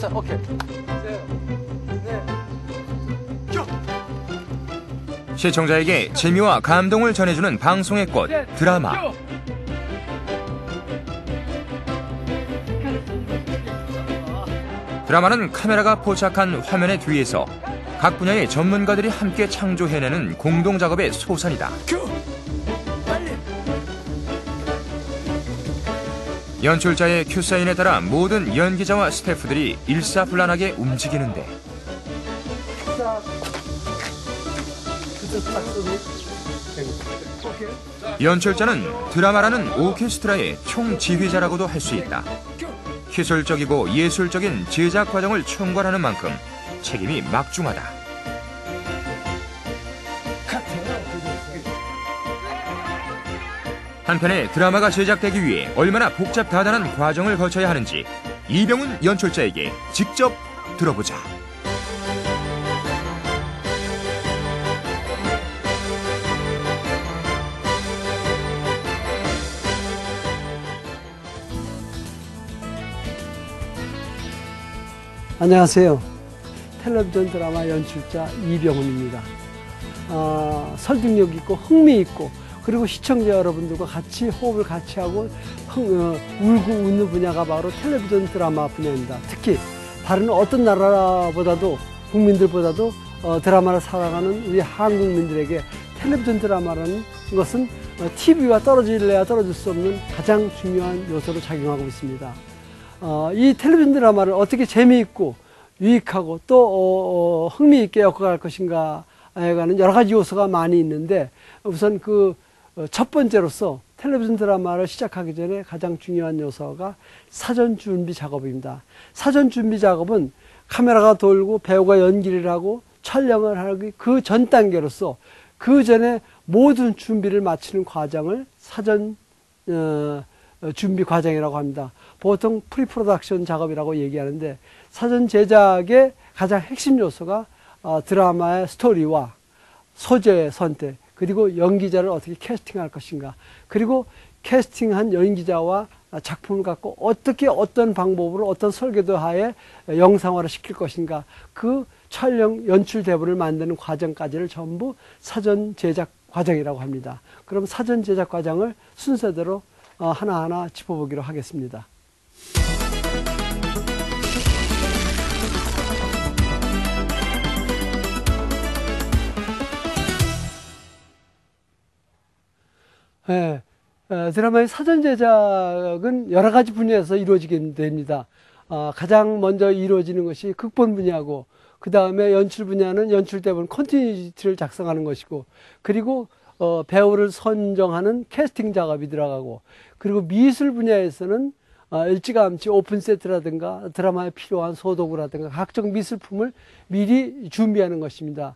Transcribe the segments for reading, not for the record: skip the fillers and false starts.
오케이. 시청자에게 재미와 감동을 전해주는 방송의 꽃, 드라마. 드라마는 카메라가 포착한 화면의 뒤에서 각 분야의 전문가들이 함께 창조해내는 공동작업의 소산이다. 연출자의 큐사인에 따라 모든 연기자와 스태프들이 일사불란하게 움직이는데 연출자는 드라마라는 오케스트라의 총지휘자라고도 할 수 있다. 기술적이고 예술적인 제작 과정을 총괄하는 만큼 책임이 막중하다. 한편에 드라마가 제작되기 위해 얼마나 복잡다단한 과정을 거쳐야 하는지 이병훈 연출자에게 직접 들어보자. 안녕하세요. 텔레비전 드라마 연출자 이병훈입니다. 설득력 있고 흥미 있고 그리고 시청자 여러분들과 같이 호흡을 같이 하고 울고 웃는 분야가 바로 텔레비전 드라마 분야입니다. 특히 다른 어떤 나라보다도 국민들보다도 드라마를 사랑하는 우리 한국민들에게 텔레비전 드라마라는 것은 TV와 떨어질래야 떨어질 수 없는 가장 중요한 요소로 작용하고 있습니다. 이 텔레비전 드라마를 어떻게 재미있고 유익하고 또 흥미있게 엮어갈 것인가에 관한 여러 가지 요소가 많이 있는데 우선 그 첫 번째로서 텔레비전 드라마를 시작하기 전에 가장 중요한 요소가 사전 준비 작업입니다. 사전 준비 작업은 카메라가 돌고 배우가 연기를 하고 촬영을 하기 그 전 단계로서 그 전에 모든 준비를 마치는 과정을 사전 준비 과정이라고 합니다. 보통 프리프로덕션 작업이라고 얘기하는데 사전 제작의 가장 핵심 요소가 드라마의 스토리와 소재의 선택 그리고 연기자를 어떻게 캐스팅할 것인가 그리고 캐스팅한 연기자와 작품을 갖고 어떻게 어떤 방법으로 어떤 설계도 하에 영상화를 시킬 것인가 그 촬영 연출 대본을 만드는 과정까지를 전부 사전 제작 과정이라고 합니다. 그럼 사전 제작 과정을 순서대로 하나하나 짚어보기로 하겠습니다. 네, 드라마의 사전 제작은 여러 가지 분야에서 이루어지게 됩니다. 가장 먼저 이루어지는 것이 극본 분야고 그 다음에 연출 분야는 연출 대본 컨티뉴티를 작성하는 것이고 그리고 배우를 선정하는 캐스팅 작업이 들어가고 그리고 미술 분야에서는 일찌감치 오픈 세트라든가 드라마에 필요한 소도구라든가 각종 미술품을 미리 준비하는 것입니다.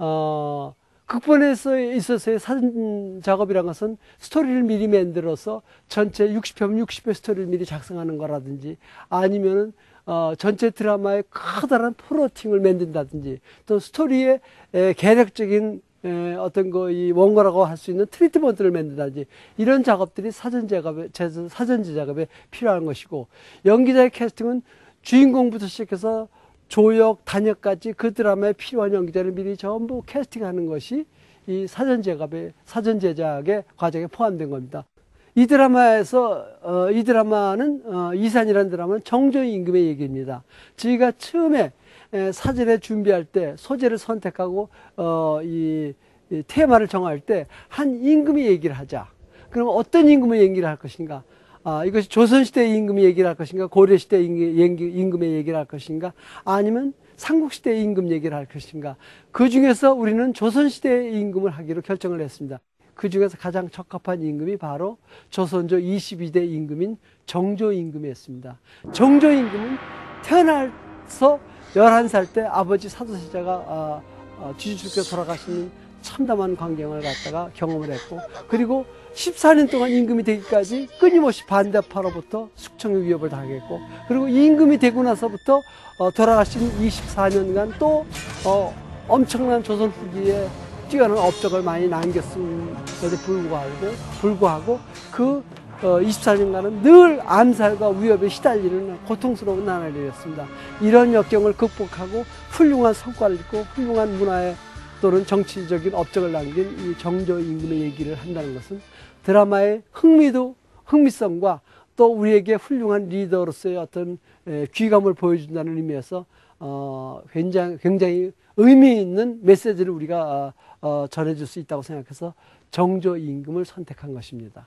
극본에서 있어서의 사전 작업이라는 것은 스토리를 미리 만들어서 전체 60편 60회 스토리를 미리 작성하는 거라든지 아니면은 전체 드라마의 커다란 플로팅을 만든다든지 또 스토리의 계략적인 어떤 이 원고라고 할 수 있는 트리트먼트를 만든다든지 이런 작업들이 사전 제작업에 필요한 것이고 연기자의 캐스팅은 주인공부터 시작해서 조역, 단역까지 그 드라마에 필요한 연기자를 미리 전부 캐스팅하는 것이 이 사전 제작의 과정에 포함된 겁니다. 이 드라마에서 이 드라마는 이산이라는 드라마는 정조의 임금의 얘기입니다. 저희가 처음에 사전에 준비할 때 소재를 선택하고 이 테마를 정할 때 한 임금의 얘기를 하자. 그럼 어떤 임금의 얘기를 할 것인가? 이것이 조선시대의 임금의 얘기를 할 것인가? 고려시대의 임금의 얘기를 할 것인가? 아니면 삼국시대의 임금 얘기를 할 것인가? 그 중에서 우리는 조선시대의 임금을 하기로 결정을 했습니다. 그 중에서 가장 적합한 임금이 바로 조선조 22대 임금인 정조 임금이었습니다. 정조 임금은 태어나서 11살 때 아버지 사도세자가 뒤죽게 돌아가시는 참담한 광경을 갖다가 경험을 했고 그리고 14년 동안 임금이 되기까지 끊임없이 반대파로부터 숙청의 위협을 당했고 그리고 임금이 되고 나서부터 돌아가신 24년간 또 엄청난 조선 후기에 뛰어난 업적을 많이 남겼음에도 불구하고 그 24년간은 늘 암살과 위협에 시달리는 고통스러운 나날이었습니다. 이런 역경을 극복하고 훌륭한 성과를 있고 훌륭한 문화에 또는 정치적인 업적을 남긴 이 정조 임금의 얘기를 한다는 것은 드라마의 흥미성과 또 우리에게 훌륭한 리더로서의 어떤 귀감을 보여준다는 의미에서 굉장히 의미 있는 메시지를 우리가 전해줄 수 있다고 생각해서 정조 임금을 선택한 것입니다.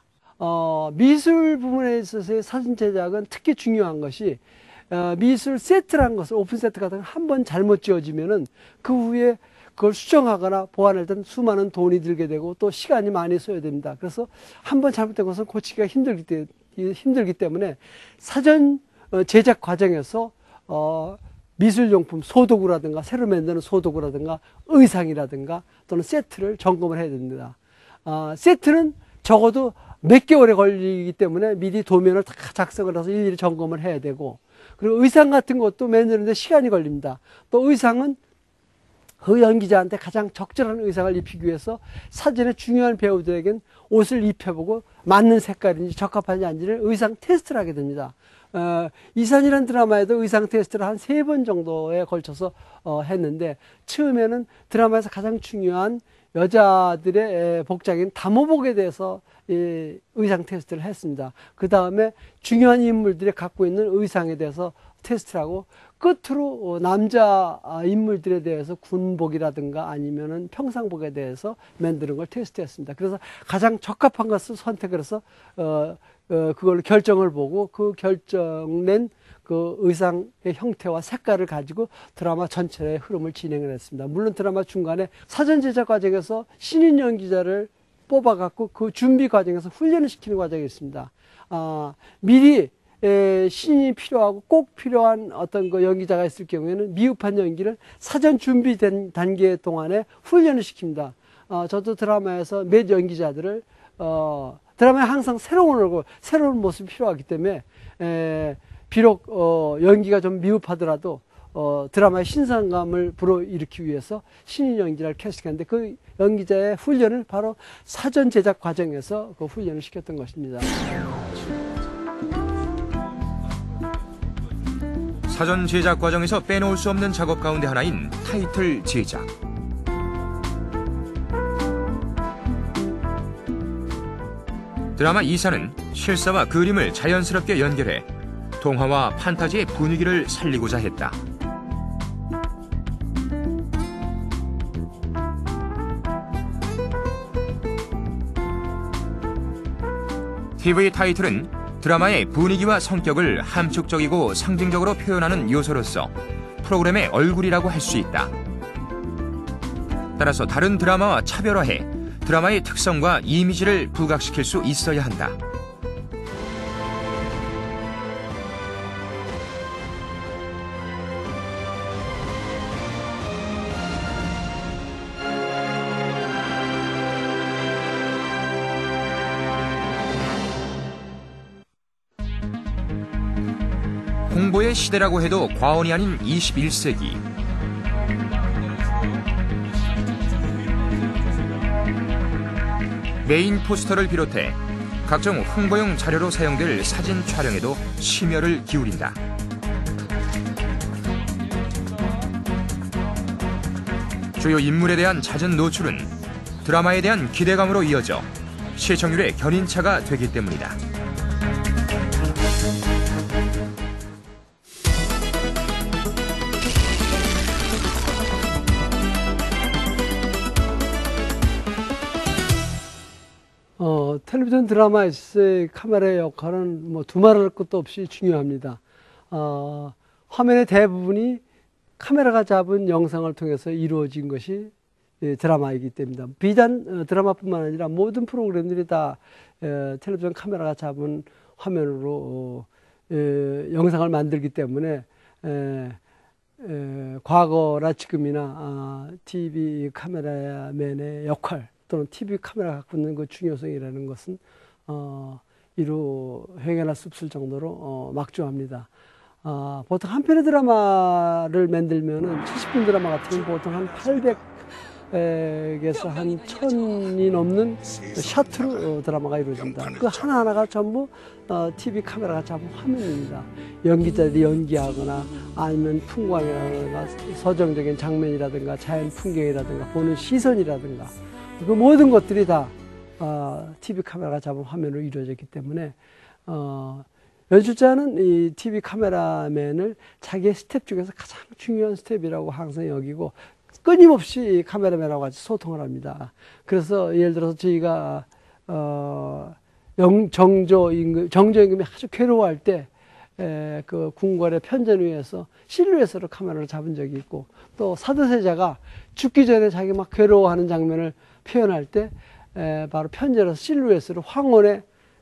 미술 부분에 있어서의 사진 제작은 특히 중요한 것이 미술 세트라는 것을 오픈 세트 같은 걸 한 번 잘못 지어지면은 그 후에 그걸 수정하거나 보완할 때는 수많은 돈이 들게 되고 또 시간이 많이 소요됩니다. 그래서 한 번 잘못된 것은 고치기가 힘들기 때문에 사전 제작 과정에서 미술용품 소도구라든가 새로 만드는 소도구라든가 의상이라든가 또는 세트를 점검을 해야 됩니다. 세트는 적어도 몇 개월에 걸리기 때문에 미리 도면을 다 작성을 해서 일일이 점검을 해야 되고, 그리고 의상 같은 것도 만드는데 시간이 걸립니다. 또 의상은 그 연기자한테 가장 적절한 의상을 입히기 위해서 사전에 중요한 배우들에겐 옷을 입혀보고 맞는 색깔인지 적합한지 아닌지를 의상 테스트를 하게 됩니다. 이산이라는 드라마에도 의상 테스트를 한 3번 정도에 걸쳐서 했는데, 처음에는 드라마에서 가장 중요한 여자들의 복장인 담호복에 대해서 의상 테스트를 했습니다. 그 다음에 중요한 인물들이 갖고 있는 의상에 대해서 테스트를 하고, 끝으로 남자 인물들에 대해서 군복이라든가 아니면은 평상복에 대해서 만드는 걸 테스트했습니다. 그래서 가장 적합한 것을 선택을 해서 그걸로 결정을 보고 그 결정낸 그 의상의 형태와 색깔을 가지고 드라마 전체의 흐름을 진행을 했습니다. 물론 드라마 중간에 사전 제작 과정에서 신인 연기자를 뽑아갖고 그 준비 과정에서 훈련을 시키는 과정이 있습니다. 미리 신인이 필요하고 꼭 필요한 어떤 그 연기자가 있을 경우에는 미흡한 연기를 사전 준비된 단계 동안에 훈련을 시킵니다. 저도 드라마에서 몇 연기자들을 드라마에 항상 새로운 얼굴, 새로운 모습이 필요하기 때문에 비록 연기가 좀 미흡하더라도 드라마의 신선감을 불어일으키기 위해서 신인 연기자를 캐스팅했는데 그 연기자의 훈련을 바로 사전 제작 과정에서 그 훈련을 시켰던 것입니다. 사전 제작 과정에서 빼놓을 수 없는 작업 가운데 하나인 타이틀 제작. 드라마 이사는 실사와 그림을 자연스럽게 연결해 동화와 판타지의 분위기를 살리고자 했다. TV 타이틀은 드라마의 분위기와 성격을 함축적이고 상징적으로 표현하는 요소로서 프로그램의 얼굴이라고 할 수 있다. 따라서 다른 드라마와 차별화해 드라마의 특성과 이미지를 부각시킬 수 있어야 한다. 홍보의 시대라고 해도 과언이 아닌 21세기. 메인 포스터를 비롯해 각종 홍보용 자료로 사용될 사진 촬영에도 심혈을 기울인다. 주요 인물에 대한 잦은 노출은 드라마에 대한 기대감으로 이어져 시청률의 견인차가 되기 때문이다. 텔레비전 드라마에서의 카메라의 역할은 뭐 두말할 것도 없이 중요합니다. 화면의 대부분이 카메라가 잡은 영상을 통해서 이루어진 것이 드라마이기 때문입니다. 비단 드라마뿐만 아니라 모든 프로그램들이 다 텔레비전 카메라가 잡은 화면으로 영상을 만들기 때문에 과거나 지금이나 TV 카메라맨의 역할 또는 TV 카메라가 갖고 있는 그 중요성이라는 것은 이루 행해할 수 없을 정도로 막중합니다. 보통 한 편의 드라마를 만들면은 70분 드라마 같으면 보통 한 에게서 한 1000이 넘는 샷으로 드라마가 이루어집니다. 그 하나하나가 전부 TV 카메라가 잡은 화면입니다. 연기자들이 연기하거나 아니면 풍광이라든가 서정적인 장면이라든가 자연 풍경이라든가 보는 시선이라든가 그 모든 것들이 다 TV 카메라가 잡은 화면으로 이루어졌기 때문에 연출자는 이 TV 카메라맨을 자기의 스텝 중에서 가장 중요한 스텝이라고 항상 여기고 끊임없이 카메라맨하고 같이 소통을 합니다. 그래서 예를 들어서 저희가 정조임금이 아주 괴로워할 때 그 궁궐의 편전 위에서 실루엣으로 카메라를 잡은 적이 있고, 또 사도세자가 죽기 전에 자기 막 괴로워하는 장면을 표현할 때 바로 편전에서 실루엣으로 황혼에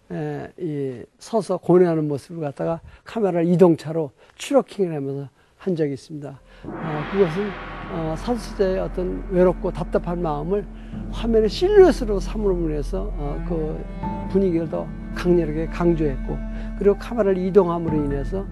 서서 고뇌하는 모습을 갖다가 카메라를 이동차로 추러킹을 하면서 한 적이 있습니다. 그것은 사도세자의 어떤 외롭고 답답한 마음을 화면의 실루엣으로 삼음으로 인해서 그 분위기를 더 강렬하게 강조했고, 그리고 카메라를 이동함으로 인해서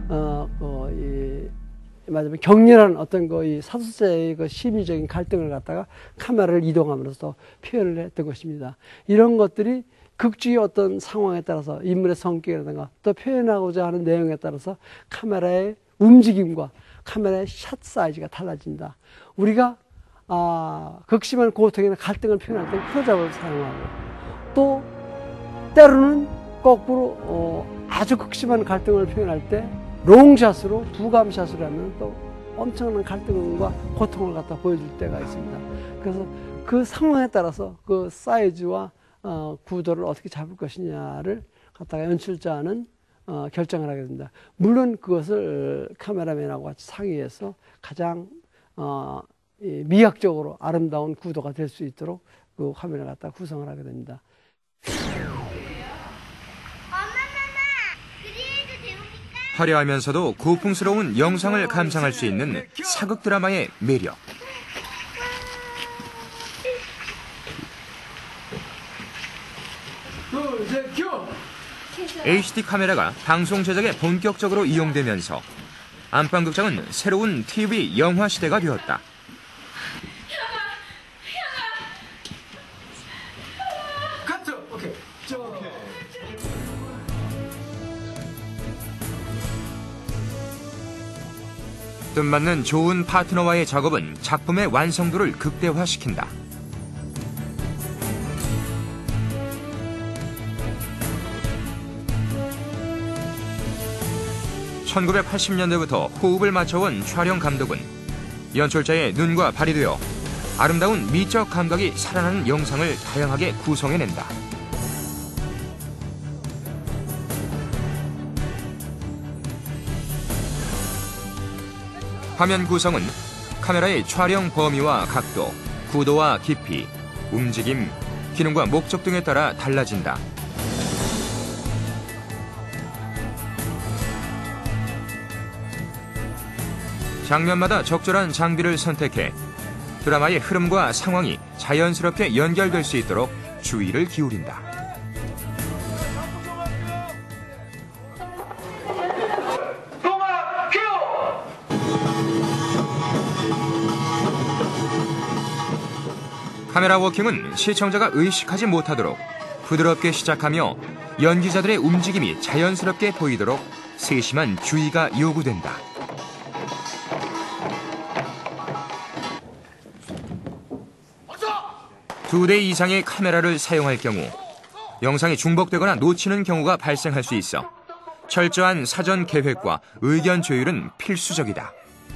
말하자면 격렬한 어떤 이 사도세자의 그 심리적인 갈등을 갖다가 카메라를 이동함으로써 표현을 했던 것입니다. 이런 것들이 극주의 어떤 상황에 따라서 인물의 성격이라든가 또 표현하고자 하는 내용에 따라서 카메라의 움직임과 카메라의 샷 사이즈가 달라진다. 우리가 극심한 고통이나 갈등을 표현할 때 클로즈업을 사용하고, 또 때로는 거꾸로 아주 극심한 갈등을 표현할 때 롱샷으로 부감샷으로 하면 또 엄청난 갈등과 고통을 갖다 보여줄 때가 있습니다. 그래서 그 상황에 따라서 그 사이즈와 구도를 어떻게 잡을 것이냐를 갖다가 연출자는 결정을 하게 됩니다. 물론 그것을 카메라맨하고 같이 상의해서 가장 미학적으로 아름다운 구도가 될 수 있도록 그 화면을 갖다 구성을 하게 됩니다. 화려하면서도 고풍스러운 영상을 감상할 수 있는 사극 드라마의 매력. HD 카메라가 방송 제작에 본격적으로 이용되면서 안방극장은 새로운 TV 영화 시대가 되었다. 뜻맞는 좋은 파트너와의 작업은 작품의 완성도를 극대화시킨다. 1980년대부터 호흡을 맞춰온 촬영 감독은 연출자의 눈과 발이 되어 아름다운 미적 감각이 살아나는 영상을 다양하게 구성해낸다. 화면 구성은 카메라의 촬영 범위와 각도, 구도와 깊이, 움직임, 기능과 목적 등에 따라 달라진다. 장면마다 적절한 장비를 선택해 드라마의 흐름과 상황이 자연스럽게 연결될 수 있도록 주의를 기울인다. 카메라 워킹은 시청자가 의식하지 못하도록 부드럽게 시작하며 연기자들의 움직임이 자연스럽게 보이도록 세심한 주의가 요구된다. 두 대 이상의 카메라를 사용할 경우 영상이 중복되거나 놓치는 경우가 발생할 수 있어 철저한 사전 계획과 의견 조율은 필수적이다.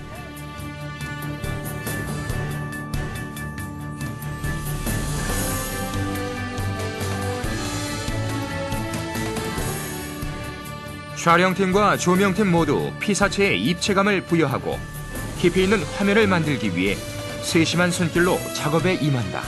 촬영팀과 조명팀 모두 피사체에 입체감을 부여하고 깊이 있는 화면을 만들기 위해 세심한 손길로 작업에 임한다.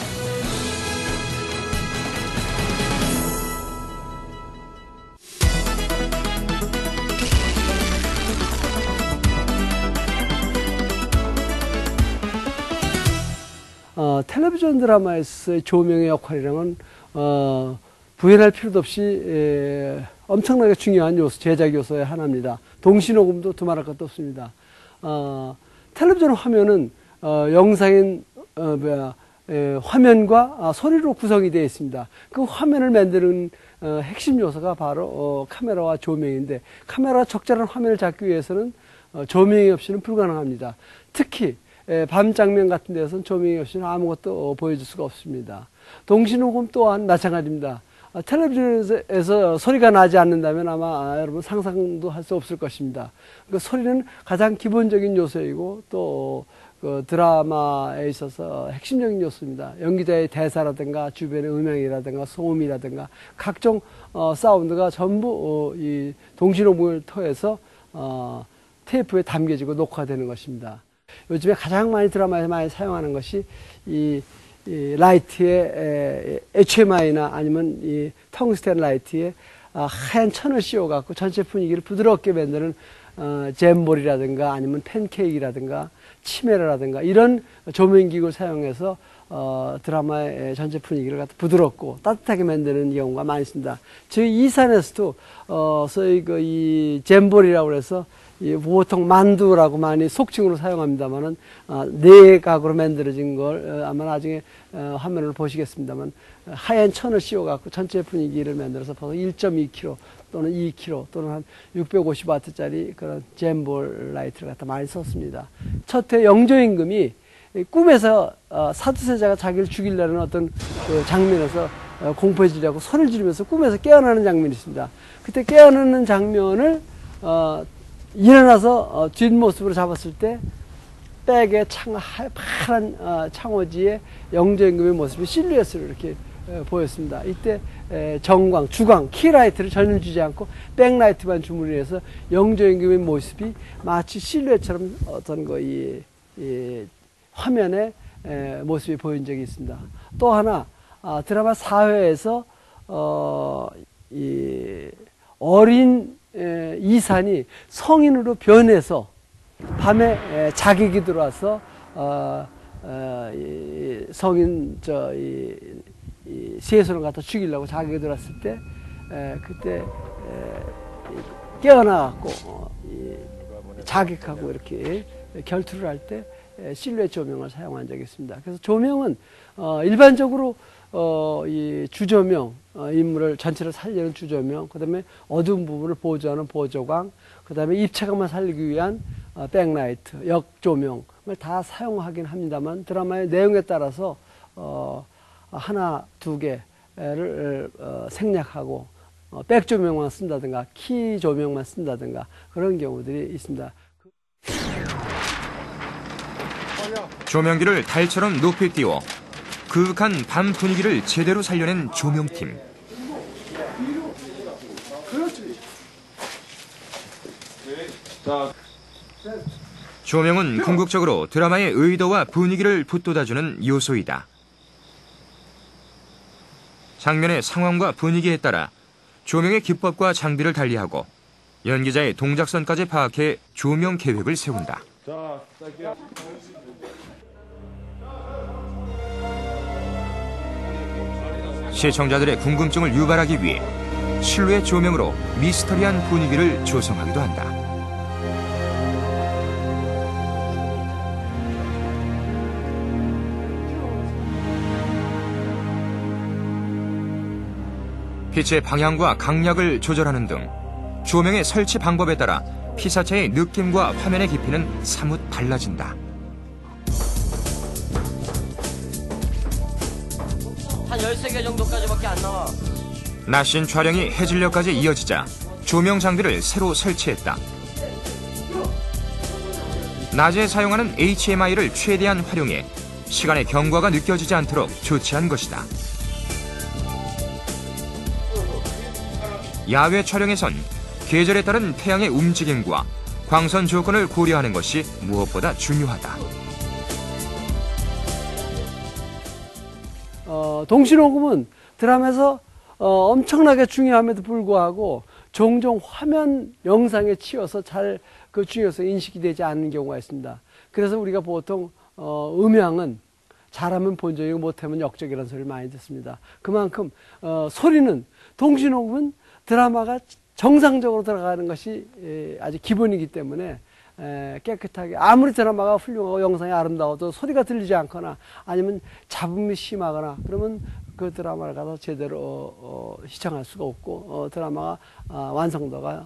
텔레비전 드라마에서의 조명의 역할이라면 부연할 필요도 없이 엄청나게 중요한 요소, 제작 요소의 하나입니다. 동시녹음도 두말할 것도 없습니다. 텔레비전 화면은 영상인 화면과 소리로 구성이 되어 있습니다. 그 화면을 만드는 핵심 요소가 바로 카메라와 조명인데, 카메라와 적절한 화면을 잡기 위해서는 조명이 없이는 불가능합니다. 특히 밤 장면 같은 데서는 조명이 없이는 아무것도 보여줄 수가 없습니다. 동시녹음 또한 마찬가지입니다. 텔레비전에서 소리가 나지 않는다면 아마 여러분 상상도 할 수 없을 것입니다. 그 소리는 가장 기본적인 요소이고 또 그 드라마에 있어서 핵심적인 요소입니다. 연기자의 대사라든가 주변의 음향이라든가 소음이라든가 각종 사운드가 전부 이 동시녹음을 통해서 테이프에 담겨지고 녹화되는 것입니다. 요즘에 가장 많이 드라마에서 많이 사용하는 것이 이 라이트에 HMI나 아니면 이 텅스텐 라이트에 하얀 천을 씌워갖고 전체 분위기를 부드럽게 만드는 잼볼이라든가 아니면 팬케이크라든가 치메라라든가 이런 조명기구를 사용해서 드라마의 전체 분위기를 갖다 부드럽고 따뜻하게 만드는 경우가 많이 있습니다. 저희 이산에서도 소위 이 잼볼이라고 해서 보통 만두라고 많이 속칭으로 사용합니다만은 내각으로 만들어진 걸 아마 나중에 화면을 보시겠습니다만 하얀 천을 씌워갖고 전체 분위기를 만들어서 벌써 1.2kg 또는 2kg 또는 한 650W짜리 그런 잼볼 라이트를 갖다 많이 썼습니다. 첫해 영조임금이 꿈에서 사두세자가 자기를 죽이려는 어떤 그 장면에서 공포에 지려고 소리를 지르면서 꿈에서 깨어나는 장면이 있습니다. 그때 깨어나는 장면을 일어나서 뒷모습으로 잡았을 때 백의 파란 창호지에 영조임금의 모습이 실루엣으로 이렇게 보였습니다. 이때 정광, 주광, 키라이트를 전혀 주지 않고 백라이트만 주문을 해서 영조임금의 모습이 마치 실루엣처럼 어떤 이 화면에 모습이 보인 적이 있습니다. 또 하나 드라마 4회에서 이 어린 이산이 성인으로 변해서 밤에 자객이 들어와서 성인 이 세손을 갖다 죽이려고 자객이 들어왔을 때 그때 깨어나갖고 자객하고 이렇게 결투를 할 때 실루엣 조명을 사용한 적이 있습니다. 그래서 조명은 일반적으로 이 주조명, 인물을 전체를 살리는 주조명, 그 다음에 어두운 부분을 보조하는 보조광, 그 다음에 입체감을 살리기 위한 백라이트, 역조명을 다 사용하긴 합니다만 드라마의 내용에 따라서 하나, 두 개를 생략하고 백조명만 쓴다든가 키 조명만 쓴다든가 그런 경우들이 있습니다. 조명기를 달처럼 높이 띄워 그윽한 밤 분위기를 제대로 살려낸 조명팀. 조명은 궁극적으로 드라마의 의도와 분위기를 북돋아주는 요소이다. 장면의 상황과 분위기에 따라 조명의 기법과 장비를 달리하고 연기자의 동작선까지 파악해 조명 계획을 세운다. 시청자들의 궁금증을 유발하기 위해 실루엣 조명으로 미스터리한 분위기를 조성하기도 한다. 빛의 방향과 강약을 조절하는 등 조명의 설치 방법에 따라 피사체의 느낌과 화면의 깊이는 사뭇 달라진다. 한 13개 정도까지밖에 안 나와. 낮신 촬영이 해질녘까지 이어지자 조명 장비를 새로 설치했다. 낮에 사용하는 HMI를 최대한 활용해 시간의 경과가 느껴지지 않도록 조치한 것이다. 야외 촬영에선 계절에 따른 태양의 움직임과 광선 조건을 고려하는 것이 무엇보다 중요하다. 동시녹음은 드라마에서 엄청나게 중요함에도 불구하고 종종 화면 영상에 치여서 잘 그 중요성이 인식이 되지 않는 경우가 있습니다. 그래서 우리가 보통 음향은 잘하면 본전이고 못하면 역적이라는 소리를 많이 듣습니다. 그만큼 소리는 동시녹음은 드라마가 정상적으로 들어가는 것이 아주 기본이기 때문에 깨끗하게 아무리 드라마가 훌륭하고 영상이 아름다워도 소리가 들리지 않거나 아니면 잡음이 심하거나 그러면 그 드라마를 가서 제대로 시청할 수가 없고 드라마가 완성도가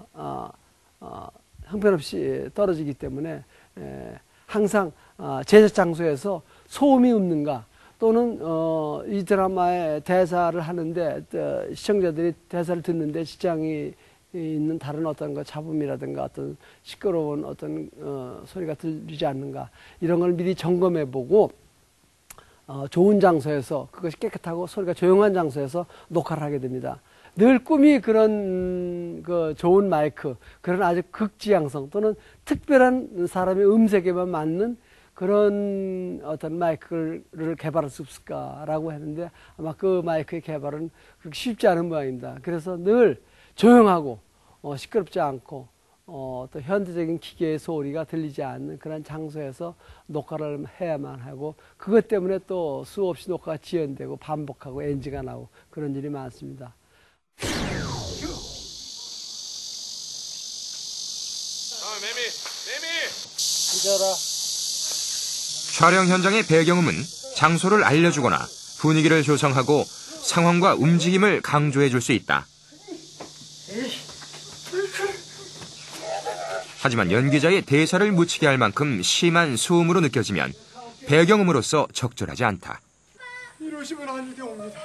형편없이 떨어지기 때문에 항상 제작 장소에서 소음이 없는가 또는 이 드라마의 대사를 하는데 시청자들이 대사를 듣는데 지장이 있는 다른 어떤 거 잡음이라든가 어떤 시끄러운 어떤 소리가 들리지 않는가 이런 걸 미리 점검해 보고 좋은 장소에서 그것이 깨끗하고 소리가 조용한 장소에서 녹화를 하게 됩니다. 늘 꿈이 그런 그 좋은 마이크, 그런 아주 극지향성 또는 특별한 사람의 음색에만 맞는 그런 어떤 마이크를 개발할 수 없을까라고 했는데 아마 그 마이크의 개발은 그렇게 쉽지 않은 모양입니다. 그래서 늘 조용하고 시끄럽지 않고 또 현대적인 기계의 소리가 들리지 않는 그런 장소에서 녹화를 해야만 하고 그것 때문에 또 수없이 녹화가 지연되고 반복하고 NG가 나오고 그런 일이 많습니다. 촬영 현장의 배경음은 장소를 알려주거나 분위기를 조성하고 상황과 움직임을 강조해 줄 수 있다. 하지만 연기자의 대사를 묻히게 할 만큼 심한 소음으로 느껴지면 배경음으로서 적절하지 않다. 이러시면 안 되옵니다.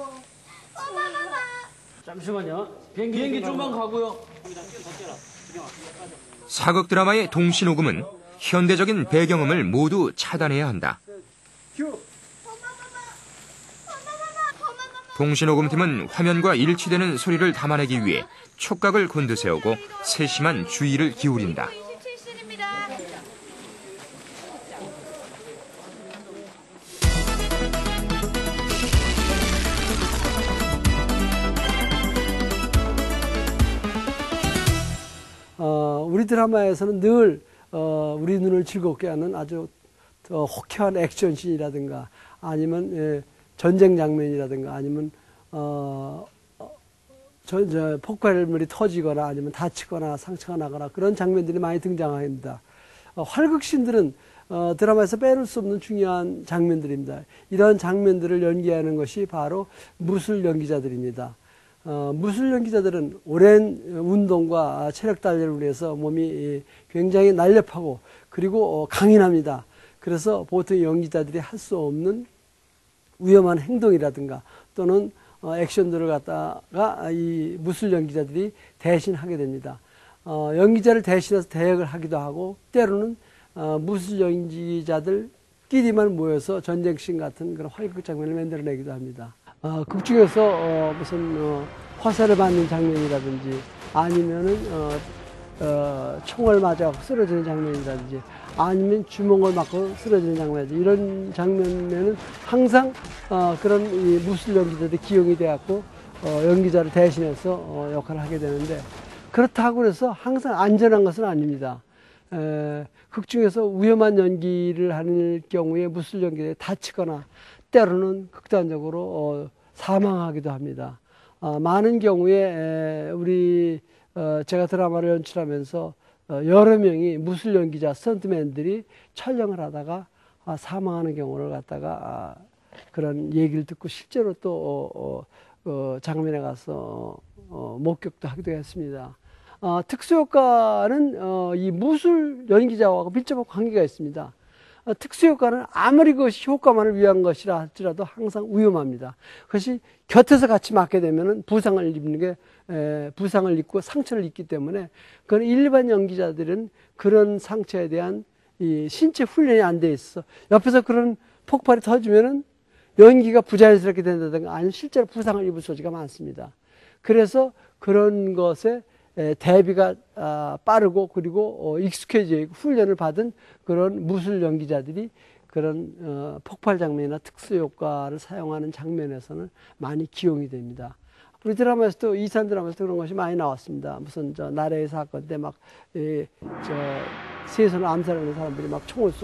잠시만요. 비행기 좀만 가고요. 사극 드라마의 동시녹음은 현대적인 배경음을 모두 차단해야 한다. 동시녹음팀은 화면과 일치되는 소리를 담아내기 위해 촉각을 곤두세우고 세심한 주의를 기울인다. 우리 드라마에서는 늘 우리 눈을 즐겁게 하는 아주 호쾌한 액션씬이라든가 아니면 전쟁 장면이라든가 아니면 폭발물이 터지거나 아니면 다치거나 상처가 나거나 그런 장면들이 많이 등장합니다. 활극신들은 드라마에서 빼놓을 수 없는 중요한 장면들입니다. 이런 장면들을 연기하는 것이 바로 무술 연기자들입니다. 무술 연기자들은 오랜 운동과 체력 단련을 위해서 몸이 굉장히 날렵하고 그리고 강인합니다. 그래서 보통 연기자들이 할 수 없는 위험한 행동이라든가 또는 액션들을 갖다가 이 무술 연기자들이 대신하게 됩니다. 연기자를 대신해서 대역을 하기도 하고 때로는 무술 연기자들끼리만 모여서 전쟁씬 같은 그런 활극 장면을 만들어내기도 합니다. 극 중에서 무슨 화살을 맞는 장면이라든지 아니면은 총을 맞아 쓰러지는 장면이라든지 아니면 주먹을 맞고 쓰러지는 장면이라든지 이런 장면에는 항상 그런 이 무술 연기자들이 기용이 되었고 연기자를 대신해서 역할을 하게 되는데 그렇다고 해서 항상 안전한 것은 아닙니다. 극 중에서 위험한 연기를 하는 경우에 무술 연기자들이 다치거나 때로는 극단적으로 사망하기도 합니다. 많은 경우에 우리 제가 드라마를 연출하면서 여러 명이 무술 연기자 스턴트맨들이 촬영을 하다가 사망하는 경우를 갖다가 그런 얘기를 듣고 실제로 또 장면에 가서 목격도 하기도 했습니다. 특수효과는 이 무술 연기자와 밀접한 관계가 있습니다. 특수효과는 아무리 그것이 효과만을 위한 것이라 할지라도 항상 위험합니다. 그것이 곁에서 같이 맞게 되면 부상을 입고 상처를 입기 때문에 그건 일반 연기자들은 그런 상처에 대한 이 신체 훈련이 안 돼 있어. 옆에서 그런 폭발이 터지면은 연기가 부자연스럽게 된다든가 아니면 실제로 부상을 입을 소지가 많습니다. 그래서 그런 것에 대비가 빠르고 그리고 익숙해져 있고 훈련을 받은 그런 무술 연기자들이 그런 폭발 장면이나 특수 효과를 사용하는 장면에서는 많이 기용이 됩니다. 우리 드라마에서도 이산 드라마에서도 그런 것이 많이 나왔습니다. 무슨 나라의 사건 때 막 세손을 암살하는 사람들이 막 총을 쏘고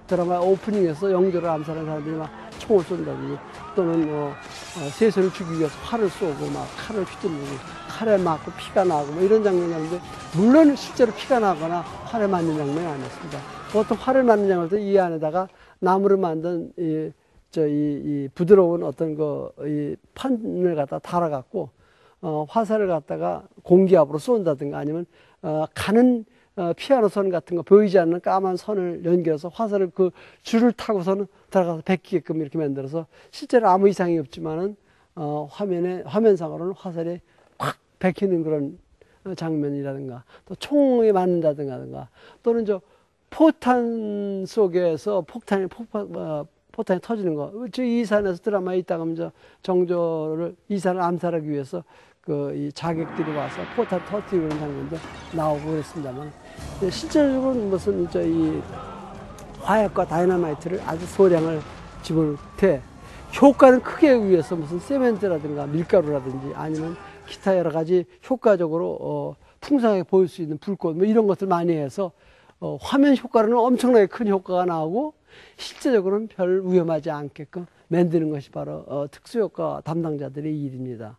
드라마 오프닝에서 영조를 암살하는 사람들이 막 총을 쏜다든지 또는 세손을 죽이기 위해서 활을 쏘고 막 칼을 휘두르고 칼에 맞고 피가 나고 뭐 이런 장면이 나오는데 물론 실제로 피가 나거나 활에 맞는 장면은 아니었습니다. 보통 활에 맞는 장면도 이 안에다가 나무로 만든 이 부드러운 어떤 이 판을 갖다 달아갖고 화살을 갖다가 공기압으로 쏜다든가 아니면 가는 피아노 선 같은 거 보이지 않는 까만 선을 연결해서 화살을 그 줄을 타고서는 들어가서 베끼게끔 이렇게 만들어서 실제로 아무 이상이 없지만은 화면상으로는 화살이 확 베끼는 그런 장면이라든가 또 총에 맞는다든가 또는 포탄 속에서 포탄이 터지는 거. 이산에서 드라마에 있다가 정조를 이산을 암살하기 위해서 이 자객들이 와서 포탄 터뜨리고 그런 장면도 나오고 그랬습니다만 실제적으로는 무슨 이 화약과 다이너마이트를 아주 소량을 집어넣을 때 효과는 크게 위해서 무슨 세멘트라든가 밀가루라든지 아니면 기타 여러 가지 효과적으로 풍성하게 보일 수 있는 불꽃 뭐 이런 것들 많이 해서 화면 효과로는 엄청나게 큰 효과가 나오고 실제적으로는 별 위험하지 않게끔 만드는 것이 바로 특수효과 담당자들의 일입니다.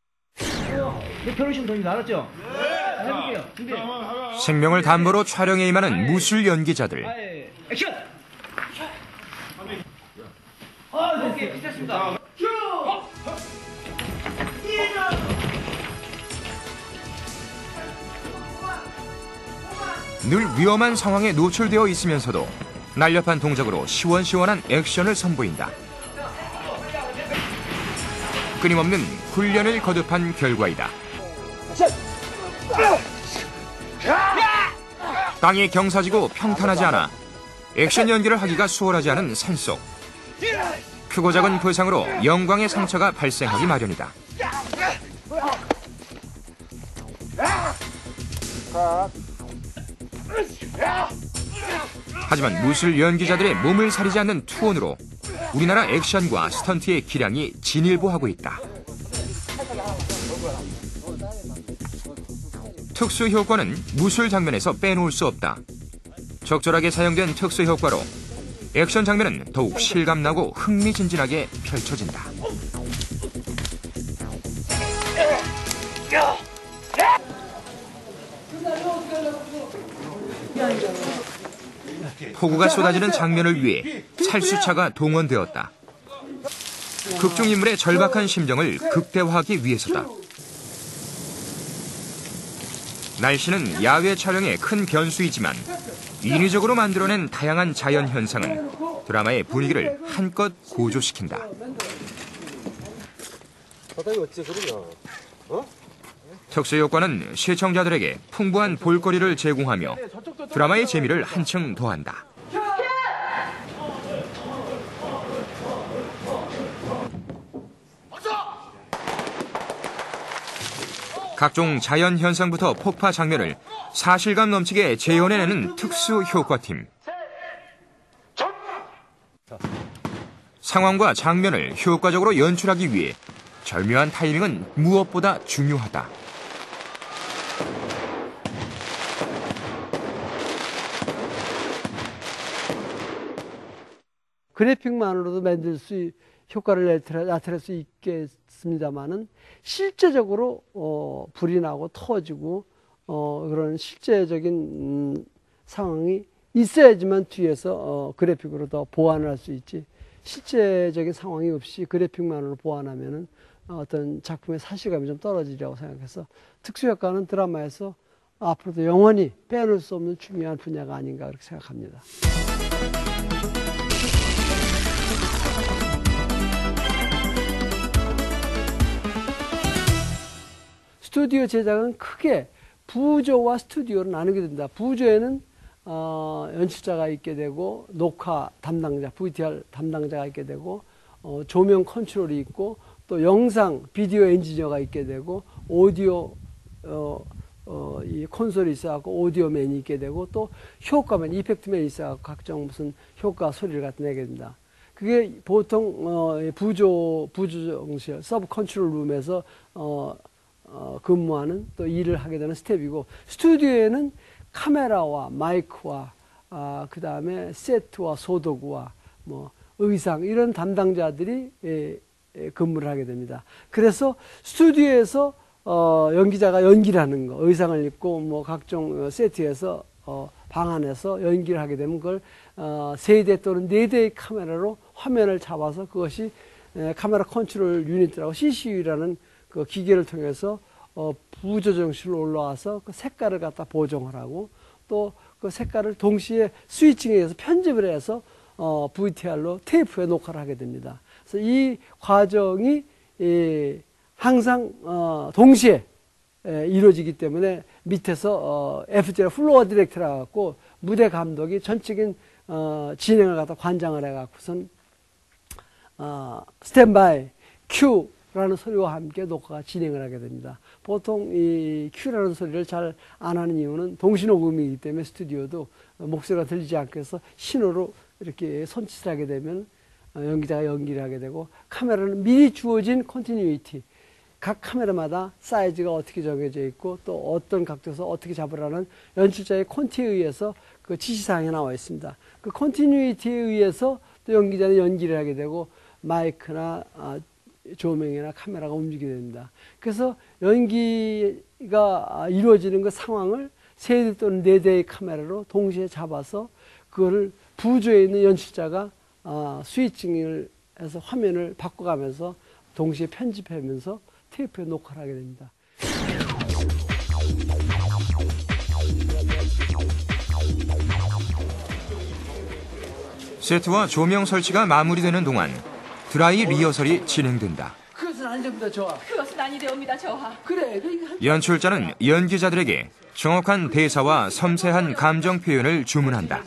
펴놓으시면 됩니다. 알았죠? 네. 해볼게요. 준비. 생명을 담보로 촬영에 임하는 무술 연기자들. 액션! 오케이, 비슷했습니다. 늘 위험한 상황에 노출되어 있으면서도 날렵한 동작으로 시원시원한 액션을 선보인다. 끊임없는 훈련을 거듭한 결과이다. 땅이 경사지고 평탄하지 않아 액션 연기를 하기가 수월하지 않은 산속. 크고 작은 부상으로 영광의 상처가 발생하기 마련이다. 하지만 무술 연기자들의 몸을 사리지 않는 투혼으로 우리나라 액션과 스턴트의 기량이 진일보하고 있다. 특수 효과는 무술 장면에서 빼놓을 수 없다. 적절하게 사용된 특수 효과로 액션 장면은 더욱 실감나고 흥미진진하게 펼쳐진다. 폭우가 쏟아지는 장면을 위해 살수차가 동원되었다. 극중 인물의 절박한 심정을 극대화하기 위해서다. 날씨는 야외 촬영의 큰 변수이지만 인위적으로 만들어낸 다양한 자연 현상은 드라마의 분위기를 한껏 고조시킨다. 특수 효과는 시청자들에게 풍부한 볼거리를 제공하며 드라마의 재미를 한층 더한다. 각종 자연 현상부터 폭파 장면을 사실감 넘치게 재현해내는 특수 효과팀. 상황과 장면을 효과적으로 연출하기 위해 절묘한 타이밍은 무엇보다 중요하다. 그래픽만으로도 만들 수 효과를 나타낼 수 있겠습니다만은 실제적으로 불이 나고 터지고 그런 실제적인 상황이 있어야지만 뒤에서 그래픽으로 더 보완을 할 수 있지. 실제적인 상황이 없이 그래픽만으로 보완하면은 어떤 작품의 사실감이 좀 떨어지리라고 생각해서 특수효과는 드라마에서 앞으로도 영원히 빼놓을 수 없는 중요한 분야가 아닌가 그렇게 생각합니다. 스튜디오 제작은 크게 부조와 스튜디오로 나누게 된다. 부조에는 연출자가 있게 되고 녹화 담당자, VTR 담당자가 있게 되고 조명 컨트롤이 있고 또 영상, 비디오 엔지니어가 있게 되고 오디오 이 콘솔이 있어갖고 오디오맨이 있게 되고 또 효과맨, 이펙트맨이 있어갖고 각종 무슨 효과 소리를 갖다 내게 된다. 그게 보통 부조정실, 서브 컨트롤 룸에서 근무하는 또 일을 하게 되는 스텝이고 스튜디오에는 카메라와 마이크와 그 다음에 세트와 소도구와 뭐 의상 이런 담당자들이 근무를 하게 됩니다. 그래서 스튜디오에서 연기자가 연기를 하는 거, 의상을 입고 뭐 각종 세트에서 방 안에서 연기를 하게 되면 그걸 3대 또는 4대의 카메라로 화면을 잡아서 그것이 카메라 컨트롤 유닛이라고 CCU라는 그 기계를 통해서 부조정실로 올라와서 그 색깔을 갖다 보정을 하고 또 그 색깔을 동시에 스위칭에 의해서 편집을 해서 VTR로 테이프에 녹화를 하게 됩니다. 그래서 이 과정이 항상 동시에 이루어지기 때문에 밑에서 FD라 플로어 디렉터라 갖고 무대 감독이 전적인 진행을 갖다 관장을 해갖고선 스탠바이 큐라는 소리와 함께 녹화가 진행을 하게 됩니다. 보통 이 큐라는 소리를 잘 안 하는 이유는 동시녹음이기 때문에 스튜디오도 목소리가 들리지 않게 해서 신호로 이렇게 손짓을 하게 되면 연기자가 연기를 하게 되고 카메라는 미리 주어진 컨티뉴이티 각 카메라마다 사이즈가 어떻게 정해져 있고 또 어떤 각도에서 어떻게 잡으라는 연출자의 콘티에 의해서 그 지시사항이 나와 있습니다. 그 컨티뉴이티에 의해서 또 연기자는 연기를 하게 되고 마이크나 조명이나 카메라가 움직이게 됩니다. 그래서 연기가 이루어지는 그 상황을 3대 또는 4대의 카메라로 동시에 잡아서 그거를 부조에 있는 연출자가 스위칭을 해서 화면을 바꿔가면서 동시에 편집하면서 테이프에 녹화를 하게 됩니다. 세트와 조명 설치가 마무리되는 동안 드라이 리허설이 진행된다. 그것은 아닙니다, 저하. 그것은 아니되옵니다, 저하. 그래. 연출자는 연기자들에게 정확한 대사와 섬세한 감정 표현을 주문한다.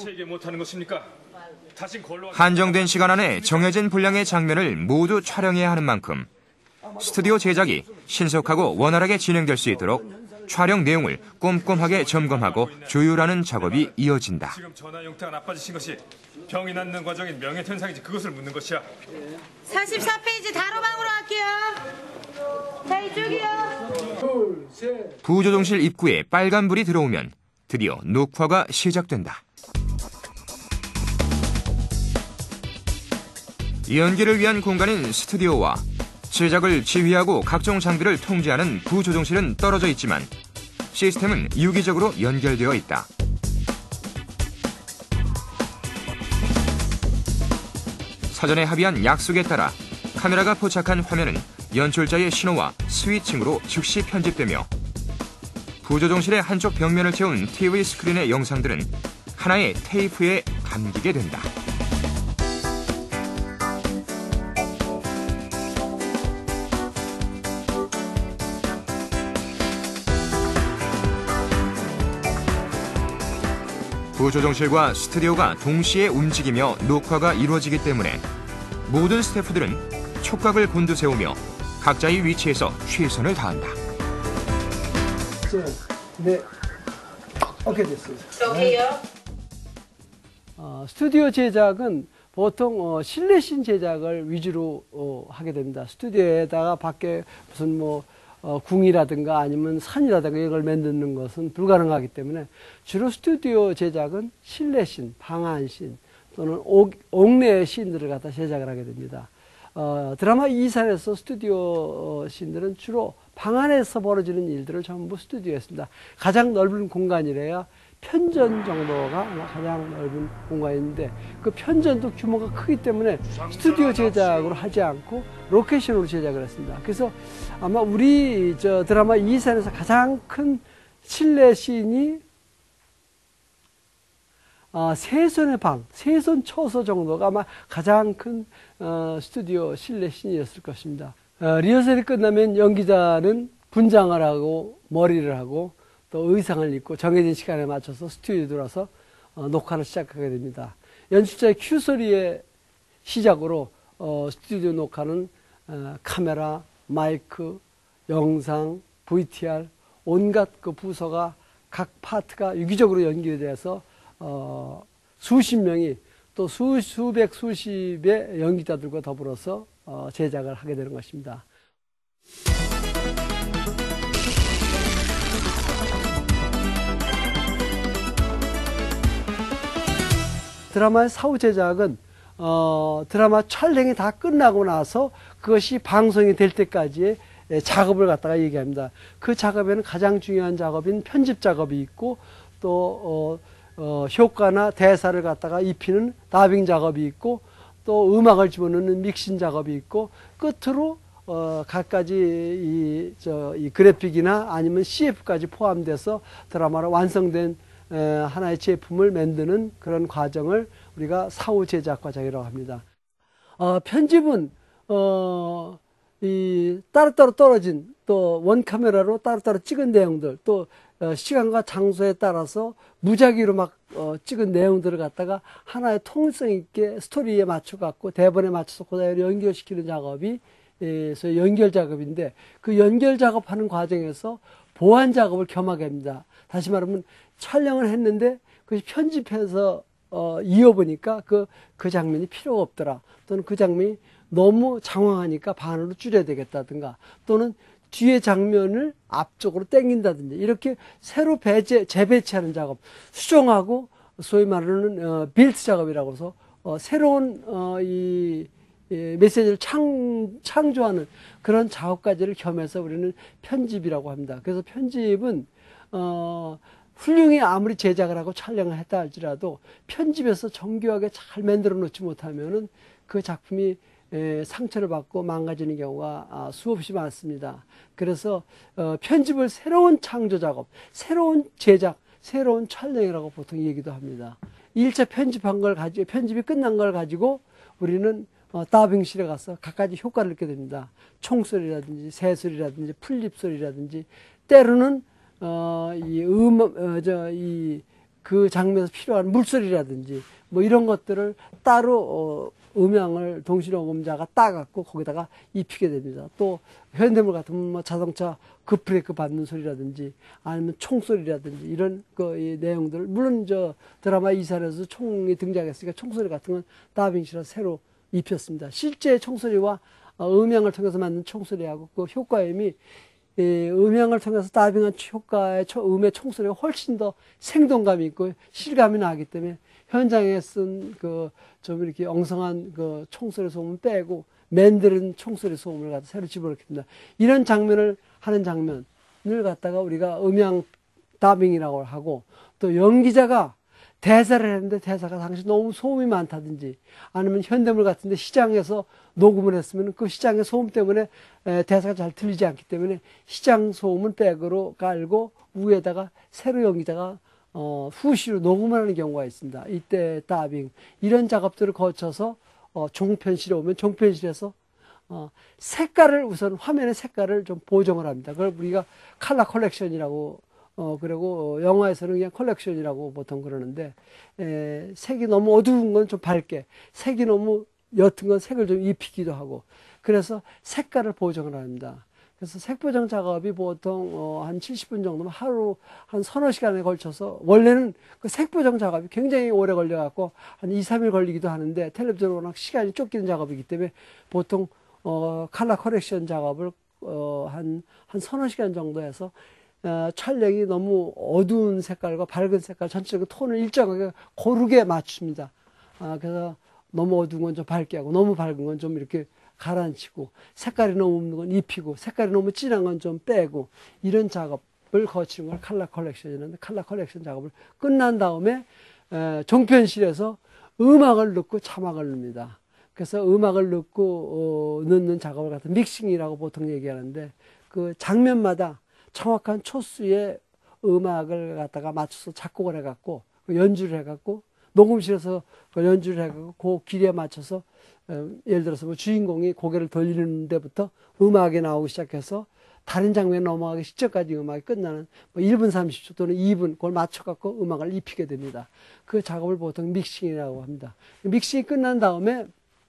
한정된 시간 안에 정해진 분량의 장면을 모두 촬영해야 하는 만큼 스튜디오 제작이 신속하고 원활하게 진행될 수 있도록 촬영 내용을 꼼꼼하게 점검하고 조율하는 작업이 이어진다. 지금 전화 형태가 나빠지신 것이 병이 낫는 과정인 명예퇴행상인지 그것을 묻는 것이야. 44페이지 다로방으로 할게요. 자, 이쪽이요. 부조정실 입구에 빨간불이 들어오면 드디어 녹화가 시작된다. 연기를 위한 공간인 스튜디오와 제작을 지휘하고 각종 장비를 통제하는 부조정실은 떨어져 있지만 시스템은 유기적으로 연결되어 있다. 사전에 합의한 약속에 따라 카메라가 포착한 화면은 연출자의 신호와 스위칭으로 즉시 편집되며 부조정실의 한쪽 벽면을 채운 TV 스크린의 영상들은 하나의 테이프에 담기게 된다. 부조정실과 스튜디오가 동시에 움직이며 녹화가 이루어지기 때문에 모든 스태프들은 촉각을 곤두세우며 각자의 위치에서 최선을 다한다. 네. 오케이, 됐어요. 오케이요. 스튜디오 제작은 보통 실내씬 제작을 위주로 하게 됩니다. 스튜디오에다가 밖에 무슨 뭐 궁이라든가 아니면 산이라든가 이걸 만드는 것은 불가능하기 때문에 주로 스튜디오 제작은 실내씬, 방안씬 또는 옥내 씬들을 갖다 제작을 하게 됩니다. 드라마 이산에서 스튜디오 씬들은 주로 방 안에서 벌어지는 일들을 전부 스튜디오에 했습니다. 가장 넓은 공간이래야 편전 정도가 아마 가장 넓은 공간인데 그 편전도 규모가 크기 때문에 스튜디오 제작으로 하지 않고 로케이션으로 제작을 했습니다. 그래서 아마 우리 드라마 이산에서 가장 큰 실내 씬이 세손의 방, 세손 처소 정도가 아마 가장 큰 스튜디오 실내 씬이었을 것입니다. 리허설이 끝나면 연기자는 분장을 하고 머리를 하고 또 의상을 입고 정해진 시간에 맞춰서 스튜디오에 들어와서 녹화를 시작하게 됩니다. 연출자의 큐 소리의 시작으로 스튜디오 녹화는 카메라, 마이크, 영상, VTR 온갖 그 부서가 각 파트가 유기적으로 연결돼서 수십 명이 또 수백 수십의 연기자들과 더불어서 제작을 하게 되는 것입니다. 드라마의 사후 제작은 드라마 촬영이 다 끝나고 나서 그것이 방송이 될 때까지의 작업을 갖다가 얘기합니다. 그 작업에는 가장 중요한 작업인 편집 작업이 있고 또 효과나 대사를 갖다가 입히는 다빙 작업이 있고 또 음악을 집어넣는 믹싱 작업이 있고 끝으로 갖가지 이 그래픽이나 아니면 CF까지 포함돼서 드라마로 완성된 하나의 제품을 만드는 그런 과정을 우리가 사후 제작 과정이라고 합니다. 편집은 이 따로따로 떨어진 또 원카메라로 따로따로 찍은 내용들 또 시간과 장소에 따라서 무작위로 막 찍은 내용들을 갖다가 하나의 통일성 있게 스토리에 맞춰 갖고 대본에 맞춰서 그대로 연결시키는 작업이 그래서 연결 작업인데 그 연결 작업하는 과정에서 보완 작업을 겸하게 합니다. 다시 말하면 촬영을 했는데 그것이 편집해서 이어보니까 그 장면이 필요가 없더라. 또는 그 장면이 너무 장황하니까 반으로 줄여야 되겠다든가 또는 뒤에 장면을 앞쪽으로 당긴다든지 이렇게 새로 재배치하는 작업, 수정하고 소위 말하는 빌드 작업이라고 해서 새로운 이 메시지를 창조하는 그런 작업까지를 겸해서 우리는 편집이라고 합니다. 그래서 편집은 훌륭히 아무리 제작을 하고 촬영을 했다 할지라도 편집에서 정교하게 잘 만들어 놓지 못하면은 그 작품이 상처를 받고 망가지는 경우가 수없이 많습니다. 그래서 편집을 새로운 창조 작업, 새로운 제작, 새로운 촬영이라고 보통 얘기도 합니다. 1차 편집이 끝난 걸 가지고 우리는 더빙실에 가서 각가지 효과를 넣게 됩니다. 총소리라든지 새소리라든지 풀립소리라든지 때로는 그 장면에서 필요한 물소리라든지 뭐 이런 것들을 따로 음향을 동시녹음자가 따갖고 거기다가 입히게 됩니다. 또 현대물 같으면 뭐 자동차 급브레이크 받는 소리라든지 아니면 총소리라든지 이런 이 내용들 물론 저 드라마 이산에서 총이 등장했으니까 총소리 같은 건 더빙실에서 새로 입혔습니다. 실제 총소리와 음향을 통해서 만든 총소리하고 그 효과음이 음향을 통해서 더빙한 효과의 음의 총소리가 훨씬 더 생동감이 있고 실감이 나기 때문에 현장에 쓴 좀 이렇게 엉성한 총소리 소음을 빼고 만드는 총소리 소음을 갖다 새로 집어넣게 됩니다. 이런 장면을 하는 장면을 갖다가 우리가 음향 더빙이라고 하고 또 연기자가 대사를 했는데 대사가 당시 너무 소음이 많다든지 아니면 현대물 같은데 시장에서 녹음을 했으면 그 시장의 소음 때문에 대사가 잘 들리지 않기 때문에 시장 소음은 백으로 깔고 위에다가 새로 연기자가 후시로 녹음을 하는 경우가 있습니다. 이때 더빙 이런 작업들을 거쳐서 종편실에 오면 종편실에서 색깔을 우선 화면의 색깔을 좀 보정을 합니다. 그걸 우리가 컬러 컬렉션이라고 그리고 영화에서는 그냥 컬렉션이라고 보통 그러는데 색이 너무 어두운 건 좀 밝게 색이 너무 옅은 건 색을 좀 입히기도 하고 그래서 색깔을 보정을 합니다. 그래서 색보정 작업이 보통 한 70분 정도면 하루 한 서너 시간에 걸쳐서 원래는 그 색보정 작업이 굉장히 오래 걸려갖고 한 2, 3일 걸리기도 하는데 텔레비전은 워낙 시간이 쫓기는 작업이기 때문에 보통 컬러 커렉션 작업을 한 서너 시간 정도 해서 촬영이 너무 어두운 색깔과 밝은 색깔 전체적으로 톤을 일정하게 고르게 맞춥니다. 그래서 너무 어두운 건 좀 밝게 하고 너무 밝은 건 좀 이렇게 가라앉히고 색깔이 너무 없는 건 입히고 색깔이 너무 진한 건 좀 빼고 이런 작업을 거치는 걸 컬러 컬렉션이라는데 컬러 컬렉션 작업을 끝난 다음에 종편실에서 음악을 넣고 자막을 넣습니다. 그래서 음악을 넣고 넣는 작업을 갖다 믹싱이라고 보통 얘기하는데 그 장면마다 정확한 초수의 음악을 갖다가 맞춰서 작곡을 해갖고 연주를 해갖고 녹음실에서 연주를 해갖고 그 길에 맞춰서 예를 들어서 뭐 주인공이 고개를 돌리는 데부터 음악이 나오기 시작해서 다른 장면에 넘어가기 직전까지 음악이 끝나는 뭐 1분 30초 또는 2분 그걸 맞춰갖고 음악을 입히게 됩니다. 그 작업을 보통 믹싱이라고 합니다. 믹싱이 끝난 다음에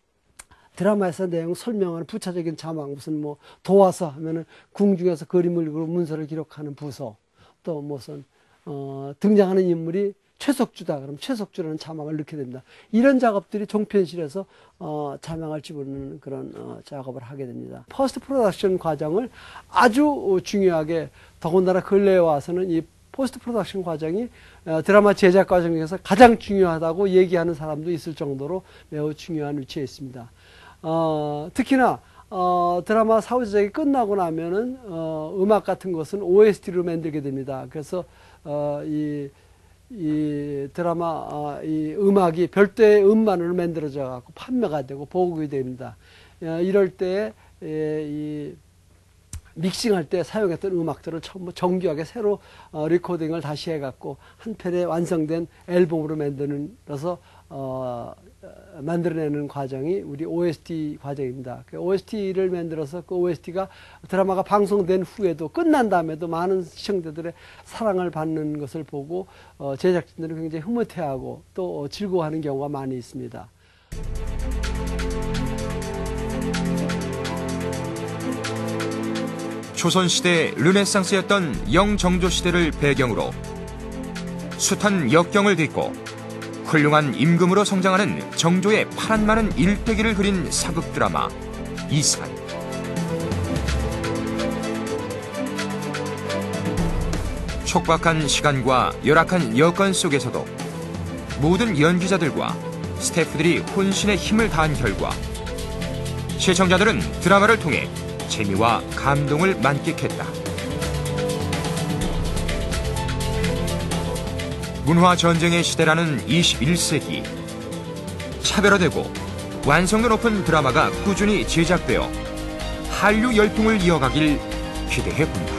드라마에서 내용 설명하는 부차적인 자막 무슨 뭐 도화서 하면은 궁중에서 그림을 그리고 문서를 기록하는 부서 또 무슨 등장하는 인물이 최석주다 그럼 최석주라는 자막을 넣게 됩니다. 이런 작업들이 종편실에서 자막을 집어넣는 그런 작업을 하게 됩니다. 퍼스트 프로덕션 과정을 아주 중요하게 더군다나 근래에 와서는 이 포스트 프로덕션 과정이 드라마 제작 과정 중에서 가장 중요하다고 얘기하는 사람도 있을 정도로 매우 중요한 위치에 있습니다. 특히나 드라마 사후 제작이 끝나고 나면은 음악 같은 것은 OST로 만들게 됩니다. 그래서 이 드라마 이 음악이 별도의 음반으로 만들어져 갖고 판매가 되고 보급이 됩니다. 이럴 때 이 믹싱할 때 사용했던 음악들을 전부 정교하게 새로 리코딩을 다시 해갖고 한 편의 완성된 앨범으로 만들어내는 과정이 우리 OST 과정입니다. 그 OST를 만들어서 그 OST가 드라마가 방송된 후에도 끝난 다음에도 많은 시청자들의 사랑을 받는 것을 보고 제작진들은 굉장히 흐뭇해하고 또 즐거워하는 경우가 많이 있습니다. 조선시대 르네상스였던 영정조시대를 배경으로 숱한 역경을 딛고 훌륭한 임금으로 성장하는 정조의 파란 많은 일대기를 그린 사극 드라마 이산. 촉박한 시간과 열악한 여건 속에서도 모든 연기자들과 스태프들이 혼신의 힘을 다한 결과 시청자들은 드라마를 통해 재미와 감동을 만끽했다. 문화전쟁의 시대라는 21세기. 차별화되고 완성도 높은 드라마가 꾸준히 제작되어 한류 열풍을 이어가길 기대해본다.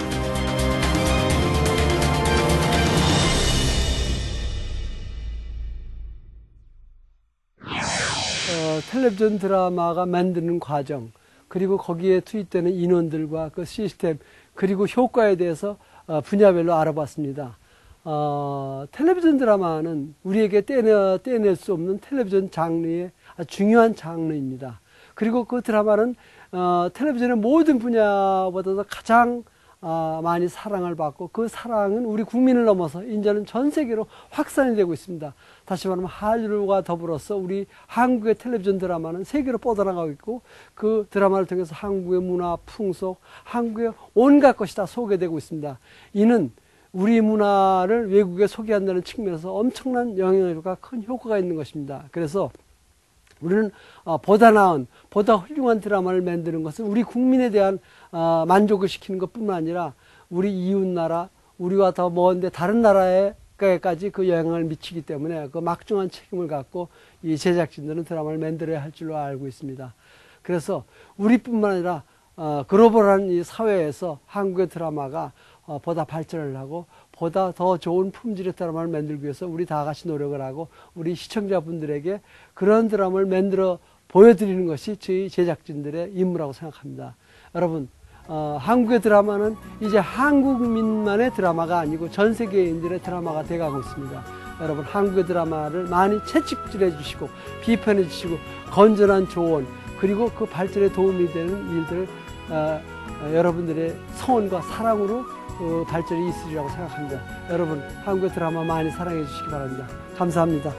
텔레비전 드라마가 만드는 과정, 그리고 거기에 투입되는 인원들과 그 시스템, 그리고 효과에 대해서 분야별로 알아봤습니다. 텔레비전 드라마는 우리에게 떼낼 수 없는 텔레비전 장르의 중요한 장르입니다. 그리고 그 드라마는 텔레비전의 모든 분야보다도 가장 많이 사랑을 받고 그 사랑은 우리 국민을 넘어서 이제는 전 세계로 확산이 되고 있습니다. 다시 말하면 한류와 더불어서 우리 한국의 텔레비전 드라마는 세계로 뻗어나가고 있고 그 드라마를 통해서 한국의 문화, 풍속, 한국의 온갖 것이 다 소개되고 있습니다. 이는 우리 문화를 외국에 소개한다는 측면에서 엄청난 영향력과 큰 효과가 있는 것입니다. 그래서 우리는 보다 나은, 보다 훌륭한 드라마를 만드는 것은 우리 국민에 대한 만족을 시키는 것뿐만 아니라 우리 이웃나라, 우리와 더 먼데 다른 나라에까지 그 영향을 미치기 때문에 그 막중한 책임을 갖고 이 제작진들은 드라마를 만들어야 할 줄로 알고 있습니다. 그래서 우리뿐만 아니라 글로벌한 이 사회에서 한국의 드라마가 보다 발전을 하고 보다 더 좋은 품질의 드라마를 만들기 위해서 우리 다 같이 노력을 하고 우리 시청자분들에게 그런 드라마를 만들어 보여드리는 것이 저희 제작진들의 임무라고 생각합니다. 여러분, 한국의 드라마는 이제 한국민만의 드라마가 아니고 전 세계인들의 드라마가 돼가고 있습니다. 여러분, 한국의 드라마를 많이 채찍질해 주시고 비판해 주시고 건전한 조언, 그리고 그 발전에 도움이 되는 일들을 여러분들의 성원과 사랑으로 발전이 있으리라고 생각합니다. 여러분, 한국의 드라마 많이 사랑해 주시기 바랍니다. 감사합니다.